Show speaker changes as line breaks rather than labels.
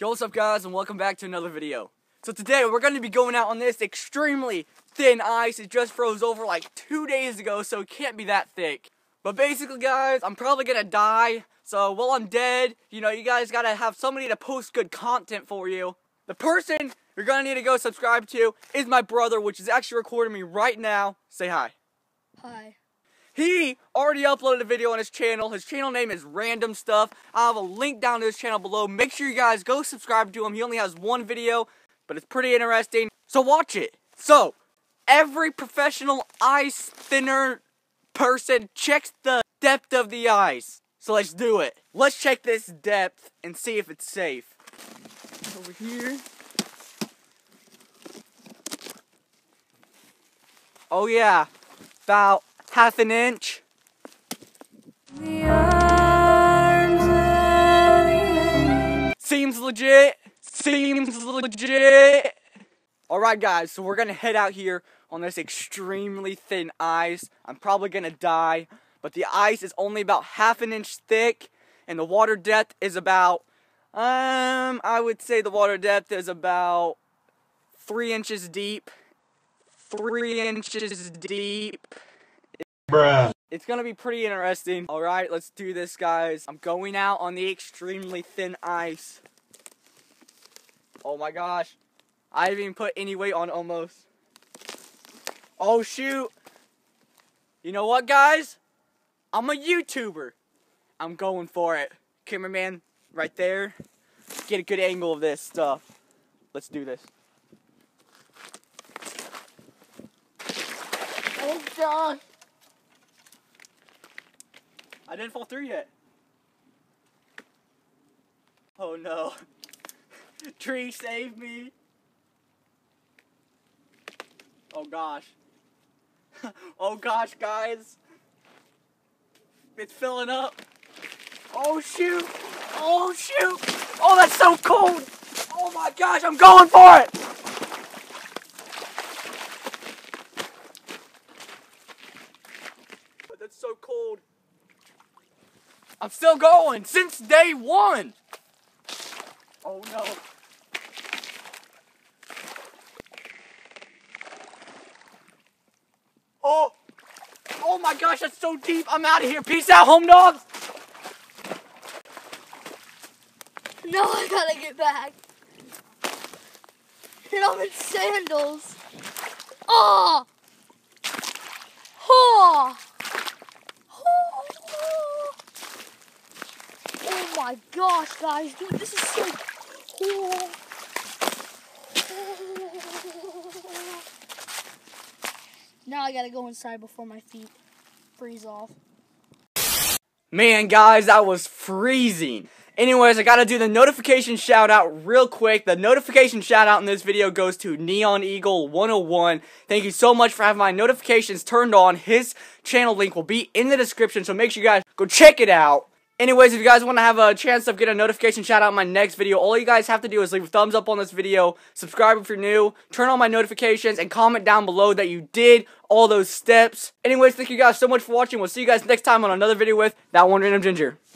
Yo, what's up guys, and welcome back to another video. So today we're going to be going out on this extremely thin ice. It just froze over like 2 days ago, so it can't be that thick. But basically guys, I'm probably going to die. So while I'm dead, you guys got to have somebody to post good content for you. The person you're going to need to go subscribe to is my brother, which is actually recording me right now. Say hi.
Hi.
He already uploaded a video on his channel. His channel name is Random Stuff. I'll have a link down to his channel below. Make sure you guys go subscribe to him. He only has one video, but it's pretty interesting. So watch it. So, every professional ice thinner person checks the depth of the ice. So let's do it. Let's check this depth and see if it's safe. Over here. Oh yeah, about half an inch. Seems legit. Seems legit. Alright guys, so we're gonna head out here on this extremely thin ice. I'm probably gonna die, but the ice is only about half an inch thick, and the water depth is about, I would say the water depth is about 3 inches deep. 3 inches deep.
Bruh.
It's gonna be pretty interesting. Alright, let's do this, guys. I'm going out on the extremely thin ice. Oh my gosh. I haven't even put any weight on almost. Oh shoot. You know what, guys? I'm a YouTuber. I'm going for it. Cameraman, right there. Get a good angle of this stuff. Let's do this.
Oh gosh.
I didn't fall through yet. Oh no. Tree, save me. Oh gosh. Oh gosh, guys. It's filling up. Oh shoot. Oh shoot. Oh, that's so cold. Oh my gosh, I'm going for it. That's so cold. I'm still going since day one. Oh no. Oh my gosh, that's so deep. I'm out of here. Peace out, home dogs.
No, I gotta get back. And I'm in sandals. Oh! Oh! Oh my gosh, guys, dude, this is so cool. Now I gotta go inside before my feet freeze off.
Man, guys, that was freezing. Anyways, I gotta do the notification shout out real quick. The notification shout out in this video goes to Neon Eagle 101. Thank you so much for having my notifications turned on. His channel link will be in the description, so make sure you guys go check it out. Anyways, if you guys want to have a chance of getting a notification shout out in my next video, all you guys have to do is leave a thumbs up on this video, subscribe if you're new, turn on my notifications, and comment down below that you did all those steps. Anyways, thank you guys so much for watching. We'll see you guys next time on another video with That One Random Ginger.